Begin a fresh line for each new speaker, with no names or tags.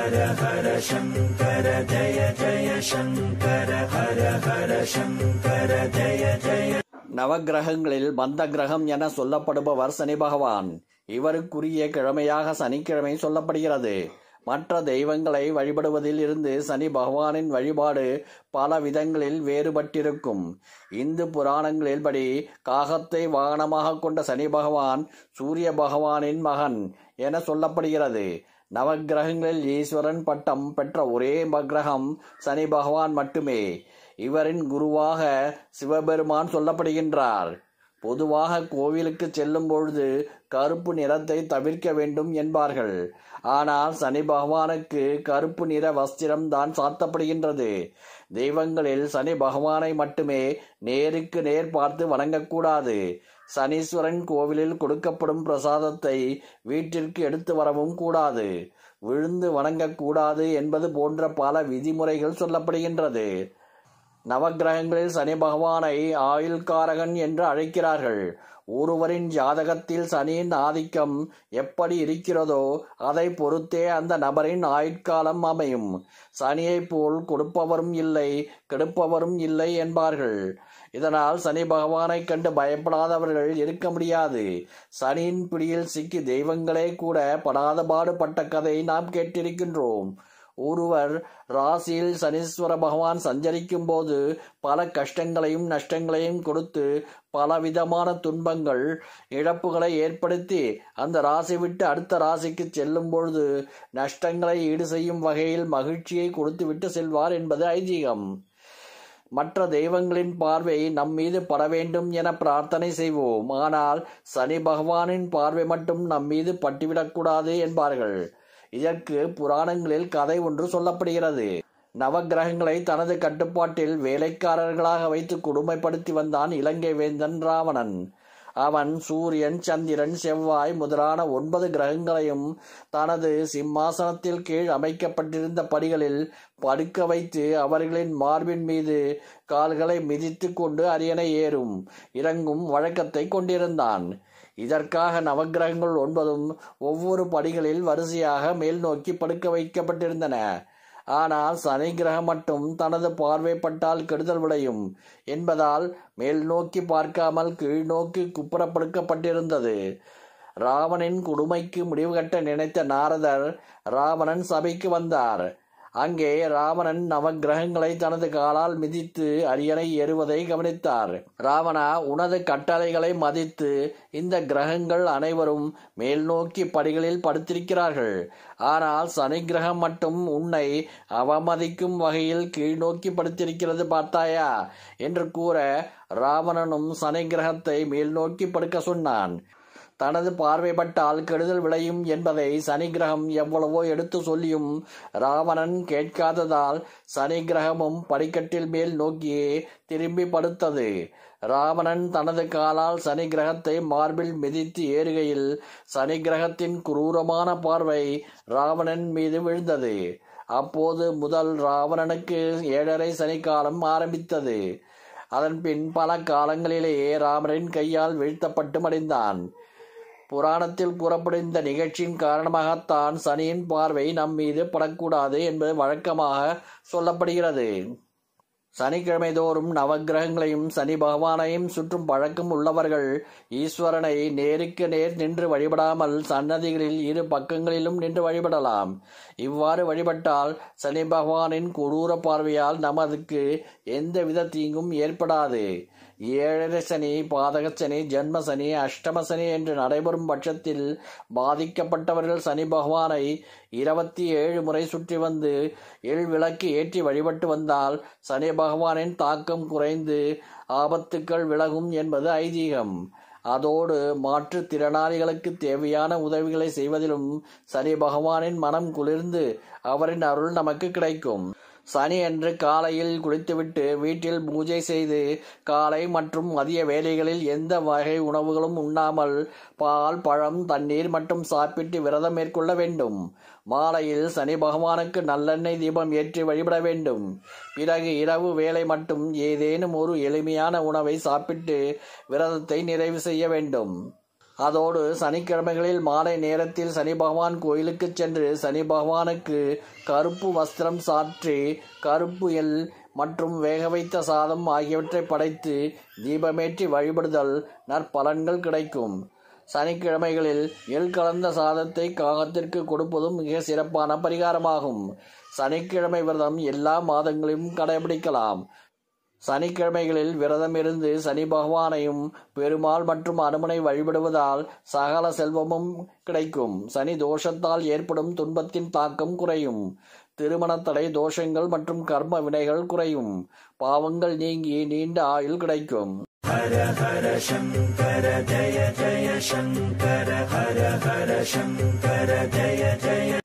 ஹர ஹர சங்கர ஜய ஜய சங்கர ஹர ஹர சங்கர ஜய ஜய. நவக்கிரகங்களில் மந்த கிரகம் என சொல்லப்படுபவர் சனி பகவான். இவருக்குரிய கிழமையாக சனிக்கிழமை சொல்லப்படுகிறது. மற்ற தெய்வங்களை வழிபடுவதில் இருந்து சனி பகவானின் வழிபாடு பல விதங்களில் வேறுபட்டிருக்கும். இந்து புராணங்களில் படி காகத்தை வாகனமாக கொண்ட சனி பகவான் சூரிய பகவானின் மகன் என சொல்லப்படுகிறது. நவக்கிரகங்களில் ஈஸ்வரன் பட்டம் பெற்ற ஒரே கிரகம் சனி பகவான் மட்டுமே. இவரின் குருவாக சிவபெருமான் சொல்லப்படுகின்றார். பொதுவாக கோவிலுக்கு செல்லும் பொழுது கருப்பு நிறத்தை தவிர்க்க வேண்டும் என்பார்கள். ஆனால் சனி பகவானுக்கு கருப்பு நிற வஸ்திரம் தான் சாத்தப்படுகின்றது. தெய்வங்களில் சனி பகவானை மட்டுமே நேருக்கு நேர் பார்த்து வணங்கக்கூடாது. சனீஸ்வரன் கோவிலில் கொடுக்கப்படும் பிரசாதத்தை வீட்டிற்கு எடுத்து வரவும் கூடாது. விழுந்து வணங்கக்கூடாது என்பது போன்ற பல விதிமுறைகள் சொல்லப்படுகின்றது. நவக்கிரகங்களில் சனி பகவானை ஆயுள்காரகன் என்று அழைக்கிறார்கள். ஒருவரின் ஜாதகத்தில் சனியின் ஆதிக்கம் எப்படி இருக்கிறதோ அதை பொறுத்தே அந்த நபரின் ஆயுட்காலம் அமையும். சனியை போல் கொடுப்பவரும் இல்லை கெடுப்பவரும் இல்லை என்பார்கள். இதனால் சனி பகவானை கண்டு பயப்படாதவர்கள் இருக்க முடியாது. சனியின் பிடியில் சிக்கி தெய்வங்களே கூட படாத பாடுபட்ட கதை நாம் கேட்டிருக்கின்றோம். ஒருவர் ராசியில் சனீஸ்வர பகவான் சஞ்சரிக்கும் போது பல கஷ்டங்களையும் நஷ்டங்களையும் கொடுத்து பலவிதமான துன்பங்கள் இழப்புகளை ஏற்படுத்தி அந்த ராசி விட்டு அடுத்த ராசிக்கு செல்லும் பொழுது நஷ்டங்களை ஈடு செய்யும் வகையில் மகிழ்ச்சியை கொடுத்து விட்டு செல்வார் என்பது ஐதீகம். மற்ற தெய்வங்களின் பார்வை நம் மீது பட வேண்டும் என பிரார்த்தனை செய்வோம். ஆனால் சனி பகவானின் பார்வை மட்டும் நம் மீது பட்டுவிடக்கூடாது என்பார்கள். இதற்கு புராணங்களில் கதை ஒன்று சொல்லப்படுகிறது. நவக்கிரகங்களை தனது கட்டுப்பாட்டில் வேலைக்காரர்களாக வைத்து கொடுமைப்படுத்தி வந்தான் இலங்கை வேந்தன் ராவணன். அவன் சூரியன் சந்திரன் செவ்வாய் முதலான 9 கிரகங்களையும் தனது சிம்மாசனத்தில் கீழ் அமைக்கப்பட்டிருந்த படிகளில் படுக்க வைத்து அவர்களின் மார்பின் மீது கால்களை மிதித்து கொண்டு அரியணை ஏறும் இறங்கும் வழக்கத்தை கொண்டிருந்தான். இதற்காக நவக்கிரகங்கள் 9 ஒவ்வொரு படிகளில் வரிசையாக மேல் நோக்கி படுக்க வைக்கப்பட்டிருந்தன. ஆனால் சனி கிரகம் மட்டும் தனது பார்வைப்பட்டால் கெடுதல் விளையும் என்பதால் மேல் நோக்கி பார்க்காமல் கீழ் நோக்கி குப்புறப்படுக்கப்பட்டிருந்தது. ராவணனின் கொடுமைக்கு முடிவு கட்ட நினைத்த நாரதர் ராவணன் சபைக்கு வந்தார். அங்கே ராவணன் நவக்கிரகங்களை தனது காலால் மிதித்து அரியணை ஏறுவதை கவனித்தார். ராவணா, உனது கட்டளைகளை மதித்து இந்த கிரகங்கள் அனைவரும் மேல் நோக்கி படிகளில் படுத்திருக்கிறார்கள். ஆனால் சனி கிரகம் மட்டும் உன்னை அவமதிக்கும் வகையில் கீழ் நோக்கி படுத்திருக்கிறது பார்த்தாயா என்று கூற ராவணனும் சனி கிரகத்தை மேல் நோக்கி படுக்க சொன்னான். தனது பார்வைப்பட்டால் கெடுதல் விளையும் என்பதை சனி கிரகம் எவ்வளவோ எடுத்து சொல்லியும் ராவணன் கேட்காததால் சனி கிரகமும் படிக்கட்டில் மேல் நோக்கியே திரும்பி படுத்தது. ராவணன் தனது காலால் சனி கிரகத்தை மார்பில் மிதித்து ஏறுகையில் சனி கிரகத்தின் குரூரமான பார்வை ராவணன் மீது விழுந்தது. அப்போது முதல் ராவணனுக்கு 7.5 சனிக்காலம் ஆரம்பித்தது. அதன்பின் பல காலங்களிலேயே ராவணனின் கையால் வீழ்த்தப்பட்டு மடிந்தான். புராணத்தில் கூறப்படும் இந்த நிகழ்ச்சியின் காரணமாகத்தான் சனியின் பார்வை நம் மீது படக்கூடாது என்பது வழக்கமாக சொல்லப்படுகிறது. சனிக்கிழமை தோறும் நவக்கிரகங்களையும் சனி பகவானையும் சுற்றும் பழக்கம் உள்ளவர்கள் ஈஸ்வரனை நேருக்கு நேர் நின்று வழிபடாமல் சன்னதிகளில் 2 பக்கங்களிலும் நின்று வழிபடலாம். இவ்வாறு வழிபட்டால் சனி பகவானின் கொடூர பார்வையால் நமக்கு எந்தவித தீங்கும் ஏற்படாது. 7.5 சனி, பாதக சனி, ஜென்ம சனி, அஷ்டம சனி என்று நடைபெறும் பட்சத்தில் பாதிக்கப்பட்டவர்கள் சனி பகவானை 27 முறை சுற்றி வந்து விளக்கு ஏற்றி வழிபட்டு வந்தால் சனி பகவானின் தாக்கம் குறைந்து ஆபத்துக்கள் விலகும் என்பது ஐதீகம். அதோடு மாற்றுத்திறனாளிகளுக்கு தேவையான உதவிகளை செய்வதிலும் சனி பகவானின் மனம் குளிர்ந்து அவரின் அருள் நமக்கு கிடைக்கும். சனி அன்று காலையில் குளித்துவிட்டு வீட்டில் பூஜை செய்து காலை மற்றும் மதிய வேளைகளில் எந்த வகை உணவுகளும் உண்ணாமல் பால், பழம், தண்ணீர் மட்டும் சாப்பிட்டு விரதம் மேற்கொள்ள வேண்டும். மாலையில் சனி பகவானுக்கு நல்லெண்ணெய் தீபம் ஏற்றி வழிபட வேண்டும். பிறகு இரவு வேளை மட்டும் ஏதேனும் ஒரு எளிமையான உணவை சாப்பிட்டு விரதத்தை நிறைவு செய்ய வேண்டும். அதோடு சனிக்கிழமைகளில் மாலை நேரத்தில் சனி பகவான் கோயிலுக்கு சென்று சனி பகவானுக்கு கருப்பு வஸ்திரம் சாற்றி கருப்பு எள் மற்றும் வேக வைத்த சாதம் ஆகியவற்றை படைத்து தீபமேற்றி வழிபடுதல் நற்பலன்கள் கிடைக்கும். சனிக்கிழமைகளில் எள் கலந்த சாதத்தை காகத்திற்கு கொடுப்பதும் மிக சிறப்பான பரிகாரமாகும். சனிக்கிழமை விரதம் எல்லா மாதங்களிலும் கடைபிடிக்கலாம். சனிக்கிழமைகளில் விரதம் இருந்து சனி பகவானையும் பெருமாள் மற்றும் அனுமனை வழிபடுவதால் சகல செல்வமும் கிடைக்கும். சனி தோஷத்தால் ஏற்படும் துன்பத்தின் தாக்கம் குறையும். திருமண தடை தோஷங்கள் மற்றும் கர்ம வினைகள் குறையும். பாவங்கள் நீங்கி நீண்ட ஆயுள் கிடைக்கும். ஹர ஹர சங்கர ஜய ஜய சங்கர ஹர ஹர சங்கர ஜய ஜய